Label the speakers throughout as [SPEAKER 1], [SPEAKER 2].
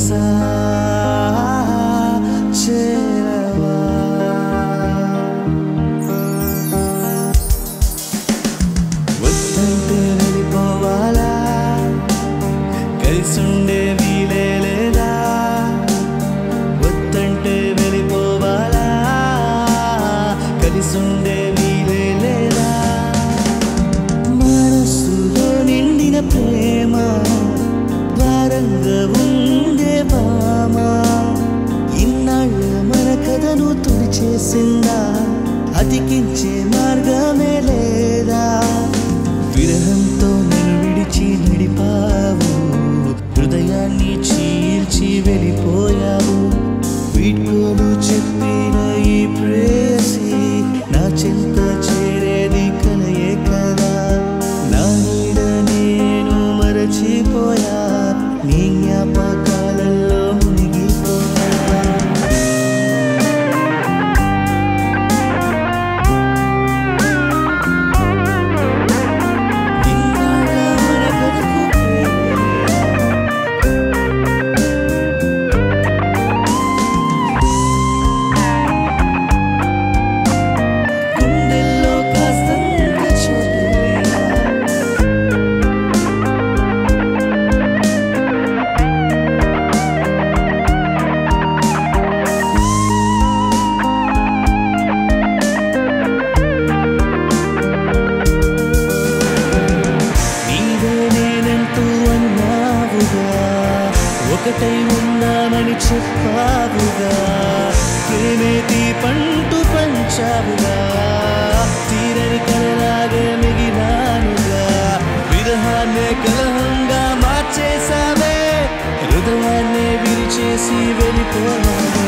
[SPEAKER 1] మనసా చేరవా వద్దంటే వెళ్ళిపోవాలా కలిసుండే వీలే లేదా వద్దంటే వెళ్ళిపోవాలా కలిసుండే వీలే లేదా మనసులో నిండిన ప్రేమ భారంగా ఉండే భామ ఇన్నాళ్ళ మన కథను తుడిచేసిందా అతికించే మార్గమే లేదా విరహంతో నన్ను విడిచి నడిపావు హృదయాన్ని చీల్చి వెళ్ళిపోయావు వీడ్కోలు చెప్పిన ఈ ప్రేయసి నా చెంత చేరేది కలయే కదా నా నీడ నేను మరచిపోయా నీ జ్ఞాపకాలలో మునిగిపోయా ఒకటై ఉన్నామని చెప్పావుగా ప్రేమే దీపంటూ పంచావుగా తీరని కలలాగే మిగిలానుగా విరహాన్నే కలహంగా మార్చేసావే హృదయాన్నే విరిచేసి వెళ్ళిపోయావే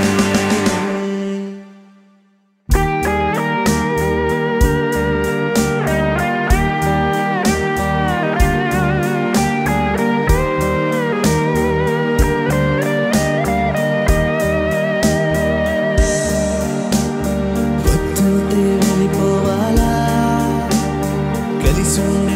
[SPEAKER 1] కలిసి